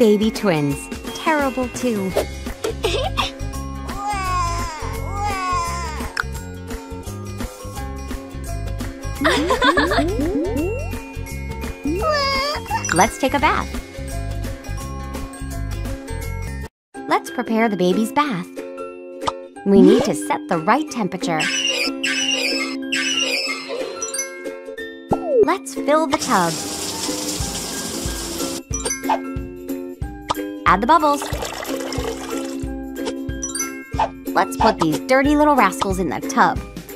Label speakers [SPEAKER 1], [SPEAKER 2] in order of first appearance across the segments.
[SPEAKER 1] baby twins. Terrible too. Let's take a bath. Let's prepare the baby's bath. We need to set the right temperature. Let's fill the tub. Add the bubbles. Let's put these dirty little rascals in the tub.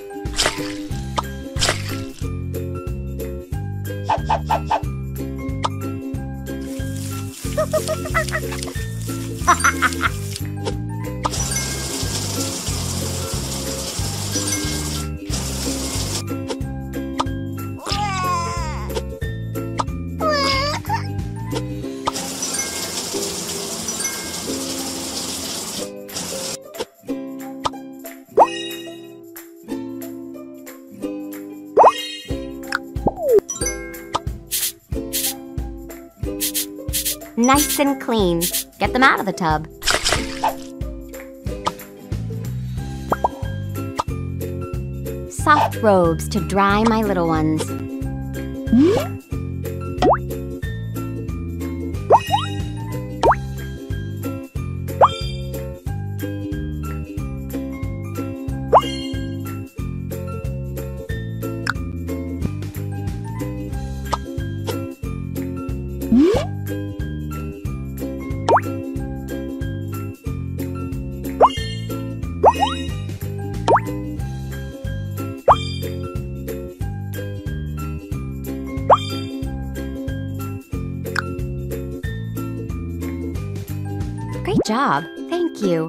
[SPEAKER 1] Nice and clean. Get them out of the tub. Soft robes to dry my little ones. Great job. Thank you.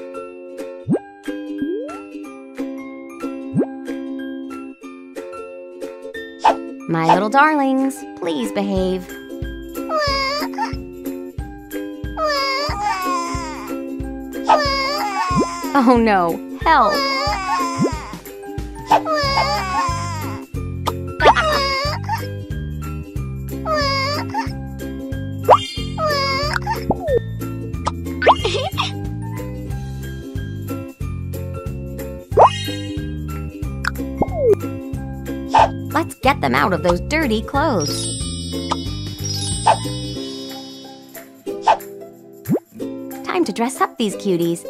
[SPEAKER 1] My little darlings, please behave. Oh no, help! Let's get them out of those dirty clothes. Time to dress up these cuties.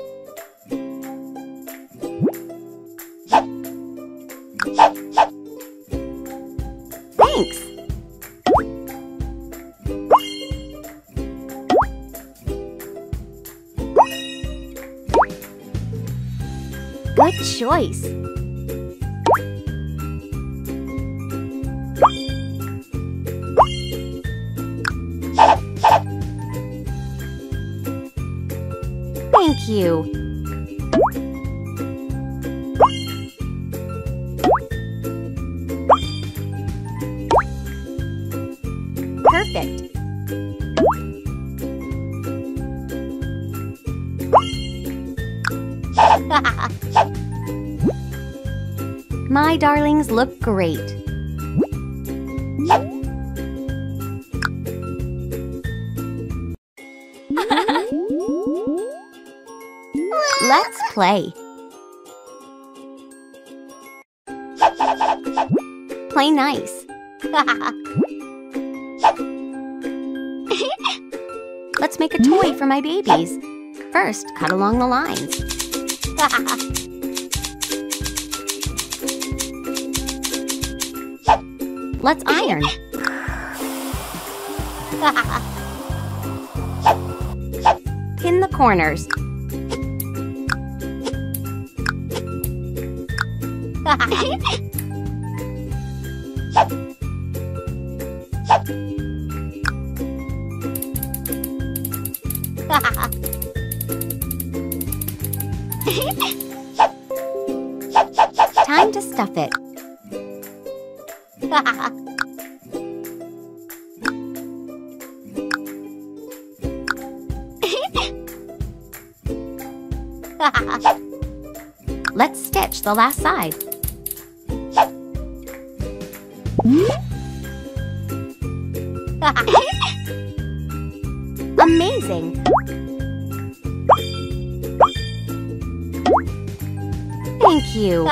[SPEAKER 1] Thanks! Good choice! Thank you! Perfect! My darlings look great. Let's play. Play nice. Let's make a toy for my babies. First, cut along the lines. Let's iron. Pin the corners. Time to stuff it. Let's stitch the last side. Amazing! Thank you!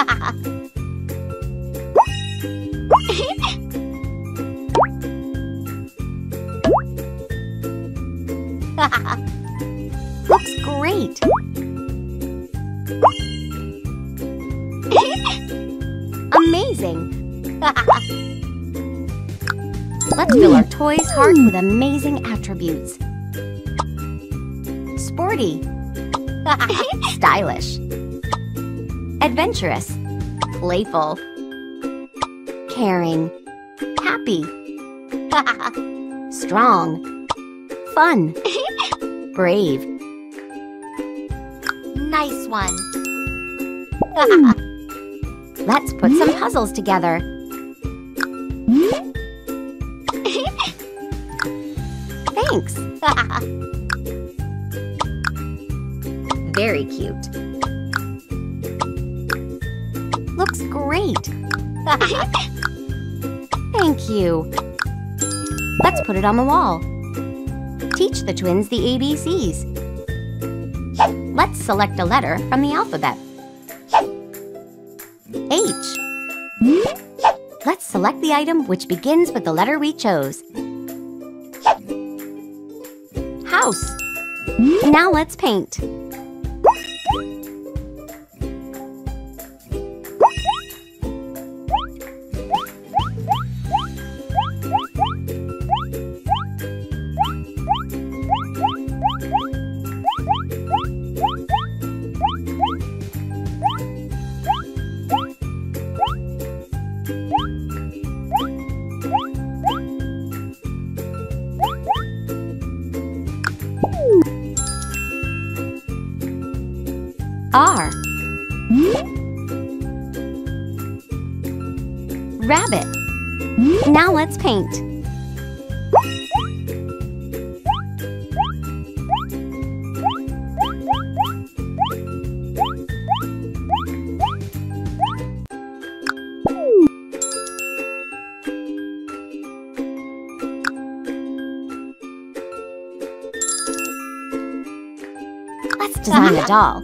[SPEAKER 1] Looks great! Amazing! Let's fill our toy's heart with amazing attributes. Sporty. Stylish. Adventurous. Playful. Caring. Happy. Strong. Fun. Brave.
[SPEAKER 2] Nice one.
[SPEAKER 1] Let's put some puzzles together. Thanks. Very cute. Looks great. Thank you. Let's put it on the wall. Teach the twins the ABCs. Let's select a letter from the alphabet. H. Let's select the item which begins with the letter we chose. House. Now let's paint. R. Rabbit. Now let's paint. Let's design a doll.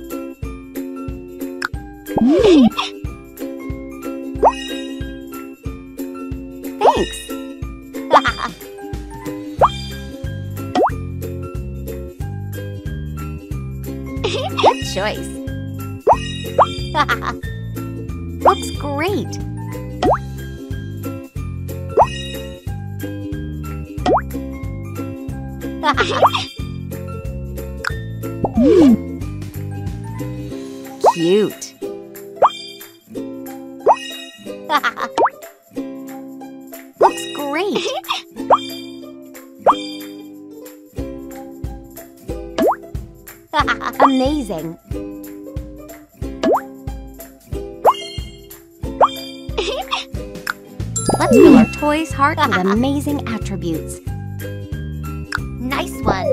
[SPEAKER 1] Thanks. Good choice. Looks great. Cute. Looks great. Amazing. Let's fill our toy's heart with amazing attributes.
[SPEAKER 2] Nice one.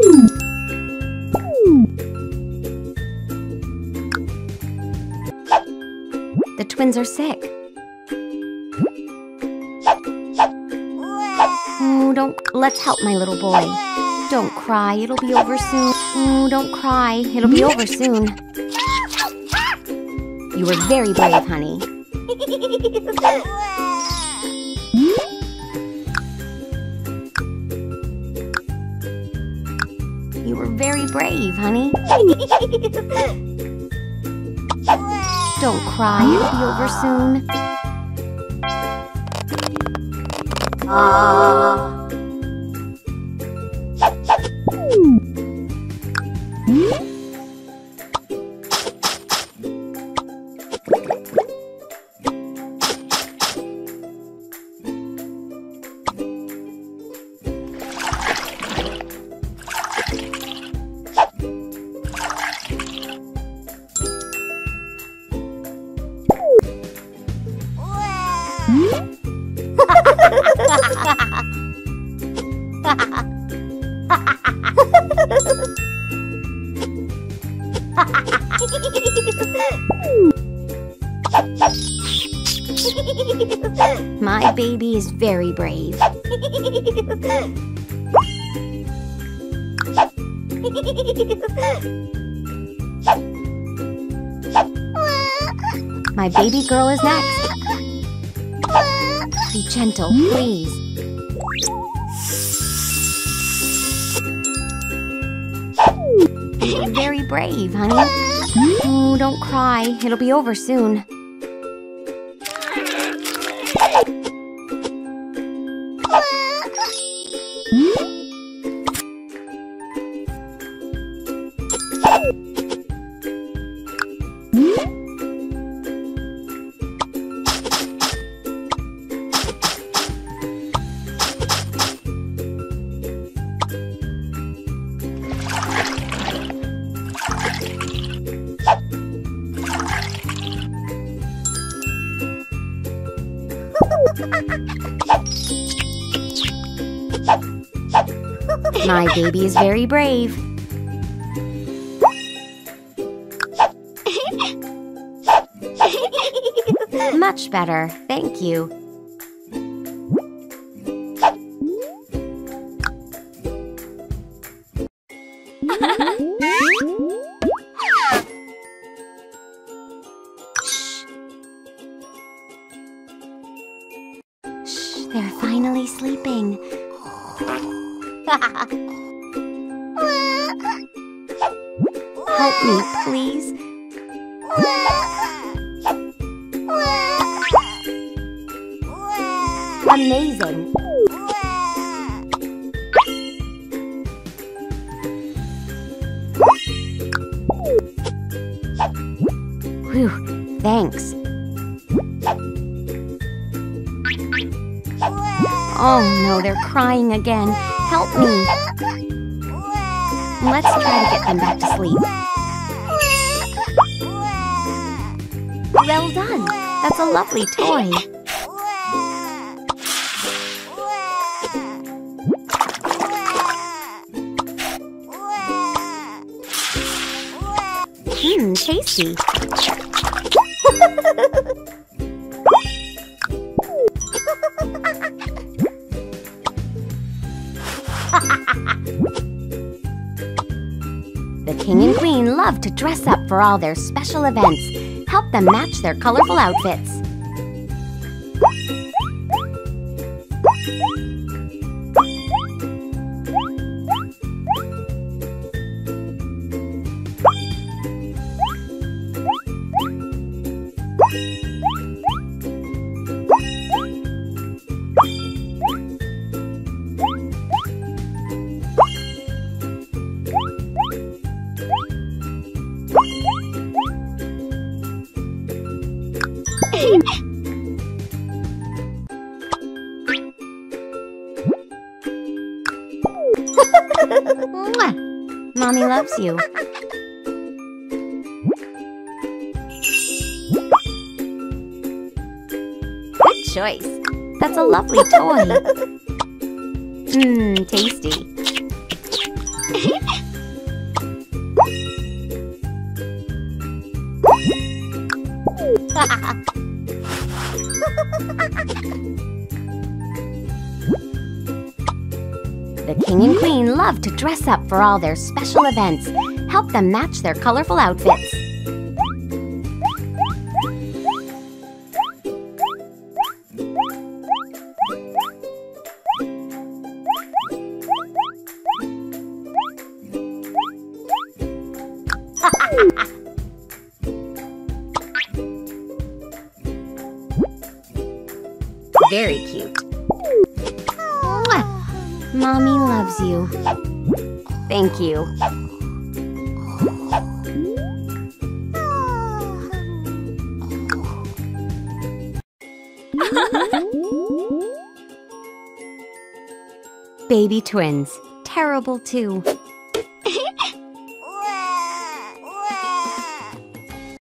[SPEAKER 1] The twins are sick. Oh, let's help my little boy. Don't cry, it'll be over soon. Oh, don't cry, it'll be over soon. You were very brave, honey. You were very brave, honey. Don't cry, it'll be over soon. My baby is very brave. My baby girl is next. Be gentle, please. You're very brave, honey. Oh, don't cry. It'll be over soon. My baby is very brave. Much better, thank you. Shh, they're finally sleeping. Help me, please. Amazing. Whew, thanks. Oh no, they're crying again. Help me. Let's try to get them back to sleep. Well done. That's a lovely toy. Tasty. The king and queen love to dress up for all their special events. Help them match their colorful outfits. Mommy loves you. Good choice. That's a lovely toy. Tasty. The king and queen love to dress up for all their special events. Help them match their colorful outfits. Very cute. Mommy loves you. Thank you. Baby twins. Terrible too.